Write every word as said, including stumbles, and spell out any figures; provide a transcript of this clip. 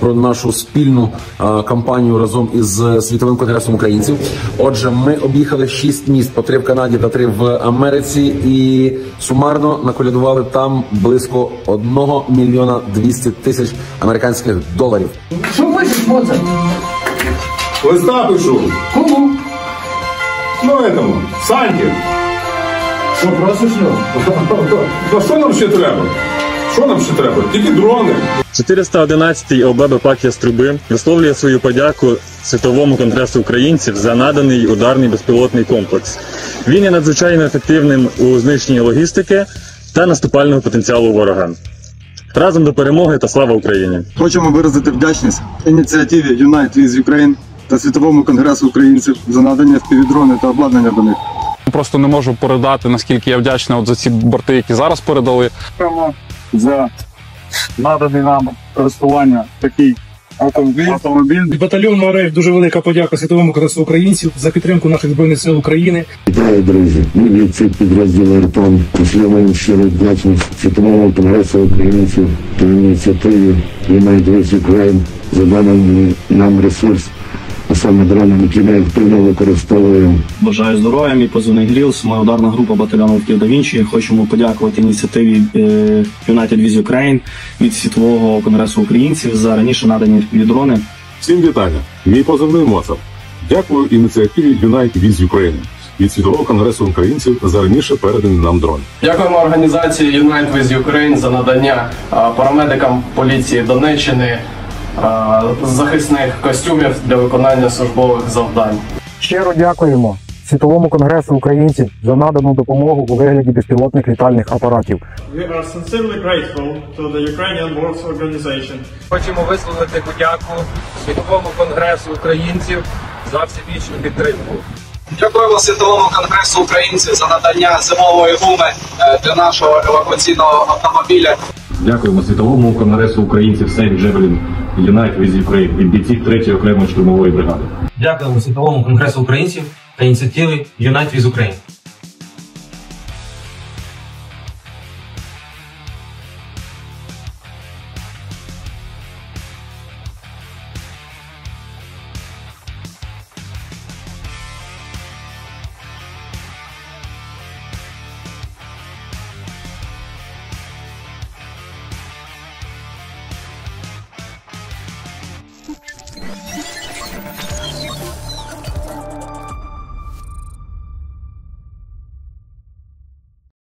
про нашу спільну а, кампанію разом із Світовим конгресом українців. Отже, ми об'їхали шість міст, по три в Канаді та три в Америці, і сумарно наколядували там близько одного мільйона двісті тисяч американських доларів. Що пишеш, Моцарт? Листа пишу. Кому? Ну, этому, Санті. Що просиш, ну? Ну, що нам ще треба? Що нам ще треба? Тільки дрони. чотириста одинадцятий О Б Б Пак Яструби висловлює свою подяку Світовому конгресу українців за наданий ударний безпілотний комплекс. Він є надзвичайно ефективним у знищенні логістики та наступального потенціалу ворога. Разом до перемоги та слава Україні! Хочемо виразити вдячність ініціативі Unite with Ukraine та Світовому конгресу українців за надання впівдрони та обладнання до них. Просто не можу передати, наскільки я вдячний от за ці борти, які зараз передали. Дякуємо за наданий нам користування такий автомобіль. автомобіль. Батальйону РФ дуже велика подяка Світовому конгресу українців за підтримку наших Збройних сил України. Вітаю, друзі! Ми від цих підрозділів РПОН пошлемо щиро вдячність Світовому конгресу українців та ініціативі Unite with Ukraine за даний нам ресурс, а саме дрони, які ми активно використовуємо. Бажаю здоров'я, мій позивний Грілс, моя ударна група батальйону Вовків да Вінчі. Хочемо подякувати ініціативі Unite with Ukraine від Світового конгресу українців за раніше надані дрони. Всім вітання. Мій позивний Моцарт. Дякую ініціативі Unite with Ukraine від Світового конгресу українців за раніше передані нам дрони. Дякуємо організації Unite with Ukraine за надання парамедикам поліції Донеччини захисних костюмів для виконання службових завдань. Щиро дякуємо Світовому конгресу українців за надану допомогу у вигляді безпілотних літальних апаратів. We are sincerely grateful to the Ukrainian Works Organization. Хочемо висловити подяку Світовому конгресу українців за всебічну підтримку. Дякуємо Світовому конгресу українців за надання зимової гуми для нашого евакуаційного автомобіля. Дякуємо Світовому конгресу українців Save Javelin Unite with Ukraine від бійців третьої окремої штурмової бригади. Дякуємо Світовому конгресу українців та ініціативі Unite with Ukraine.